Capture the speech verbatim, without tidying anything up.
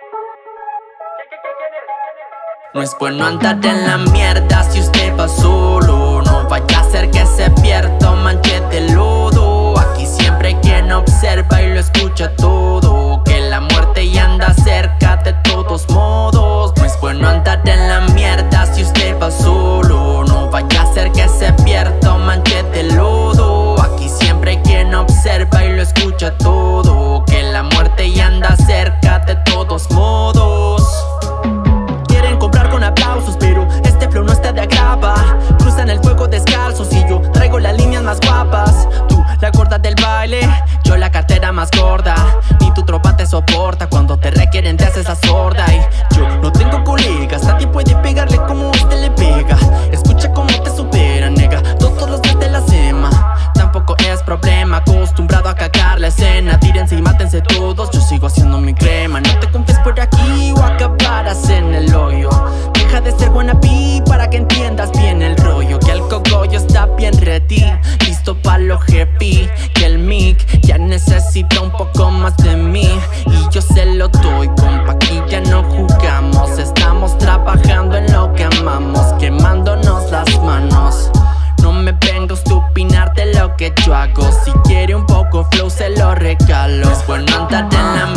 No es bueno andar en la mierda si usted va solo. No vaya a ser que se pierda o manche de lodo. Aquí siempre hay quien observa y lo escucha todo, que la muerte ya anda cerca de todos modos. No es bueno andar en la mierda si usted va solo. No vaya a ser que se pierda o manche de lodo. Aquí siempre hay quien observa y lo escucha todo, que la muerte ya anda cerca de todos modos. Pero este flow no está de agrava. Cruzan el fuego descalzos y yo traigo las líneas más guapas. Tú la gorda del baile, yo la cartera más gorda. Ni tu tropa te soporta, cuando te requieren te haces la sorda. Y yo no tengo colegas, nadie puede pegarle como este le pega. Escucha cómo te supera, nega, todos los días de la sema. Tampoco es problema, acostumbrado a cagar la escena. Tírense y mátense todos, yo sigo haciendo mi crema. No te confíes por aquí o acabarás en el hoyo. Deja de ser wannabe para que entiendas bien el rollo, que el cogollo está bien ready, listo pa' lo heavy. Que el mic ya necesita un poco más de mí y yo se lo doy, compa, aquí ya no jugamos. Estamos trabajando en lo que amamos, quemándonos las manos. No me venga a opinar de lo que yo hago. Si quiere un poco flow se lo regalo. Es bueno andar en la